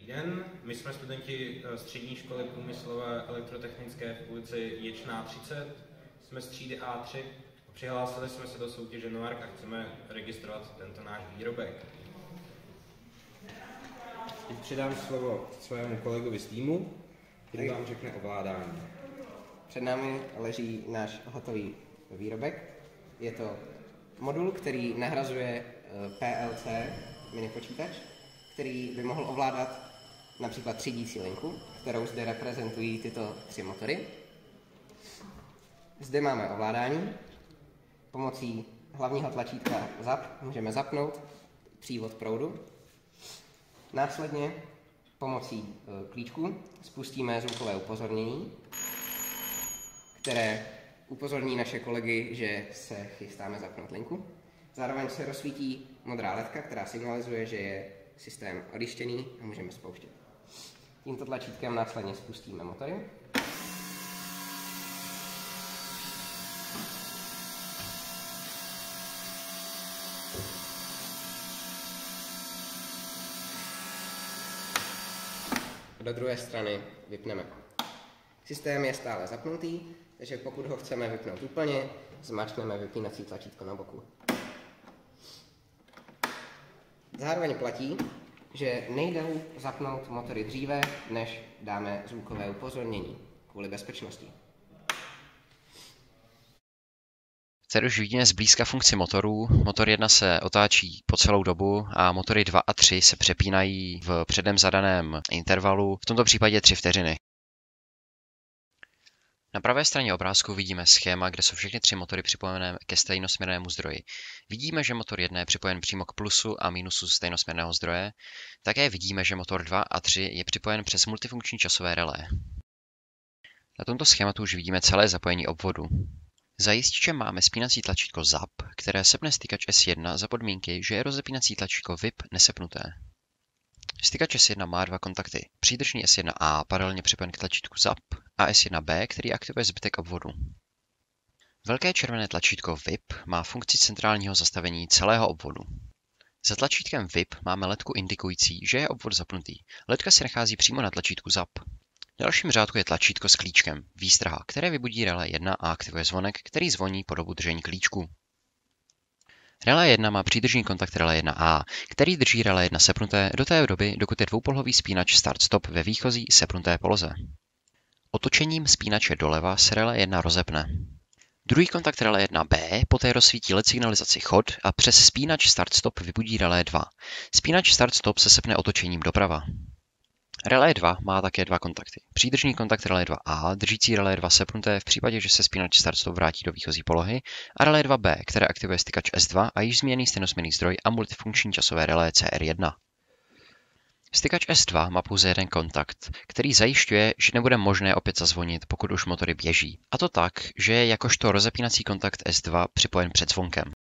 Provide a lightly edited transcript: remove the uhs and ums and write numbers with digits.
Dobrý den, my jsme studenti střední školy průmyslové elektrotechnické v ulici Ječná 30. Jsme z třídy A3 a přihlásili jsme se do soutěže Noark a chceme registrovat tento náš výrobek. Teď předám slovo svému kolegovi z týmu, který vám řekne ovládání. Před námi leží náš hotový výrobek. Je to modul, který nahrazuje PLC minipočítač, který by mohl ovládat například třídící linku, kterou zde reprezentují tyto tři motory. Zde máme ovládání. Pomocí hlavního tlačítka ZAP můžeme zapnout přívod proudu. Následně pomocí klíčku spustíme zvukové upozornění, které upozorní naše kolegy, že se chystáme zapnout linku. Zároveň se rozsvítí modrá ledka, která signalizuje, že je systém odjištěný a můžeme spouštět. Tímto tlačítkem následně spustíme motory. Do druhé strany vypneme. Systém je stále zapnutý, takže pokud ho chceme vypnout úplně, zmáčkneme vypínací tlačítko na boku. Zároveň platí, že nejde zapnout motory dříve, než dáme zvukové upozornění kvůli bezpečnosti. Tady už vidíme zblízka funkci motorů. Motor 1 se otáčí po celou dobu a motory 2 a 3 se přepínají v předem zadaném intervalu, v tomto případě 3 vteřiny. Na pravé straně obrázku vidíme schéma, kde jsou všechny 3 motory připojené ke stejnosměrnému zdroji. Vidíme, že motor 1 je připojen přímo k plusu a minusu stejnosměrného zdroje. Také vidíme, že motor 2 a 3 je připojen přes multifunkční časové relé. Na tomto schématu už vidíme celé zapojení obvodu. Za jističem máme spínací tlačítko ZAP, které sepne stykač S1 za podmínky, že je rozepínací tlačítko VIP nesepnuté. Stykač S1 má 2 kontakty. Přídržný S1A paralelně připojen k tlačítku ZAP a S1B, který aktivuje zbytek obvodu. Velké červené tlačítko VIP má funkci centrálního zastavení celého obvodu. Za tlačítkem VIP máme ledku indikující, že je obvod zapnutý. Ledka se nachází přímo na tlačítku ZAP. V dalším řádku je tlačítko s klíčkem, výstraha, které vybudí relé 1 a aktivuje zvonek, který zvoní po dobu držení klíčku. Relé 1 má přídržný kontakt relé 1A, který drží relé 1 sepnuté do té doby, dokud je dvoupohlový spínač start-stop ve výchozí sepnuté poloze. Otočením spínače doleva se relé 1 rozepne. Druhý kontakt relé 1B poté rozsvítí LED signalizaci chod a přes spínač start-stop vybudí relé 2. Spínač start-stop se sepne otočením doprava. Relé 2 má také 2 kontakty. Přídržný kontakt relé 2A, držící relé 2 sepnuté v případě, že se spínač start-stop vrátí do výchozí polohy, a relé 2B, které aktivuje stykač S2 a již zmíněný stejnosměrný zdroj a multifunkční časové relé CR1. Stykač S2 má pouze jeden kontakt, který zajišťuje, že nebude možné opět zazvonit, pokud už motory běží. A to tak, že je jakožto rozepínací kontakt S2 připojen před zvonkem.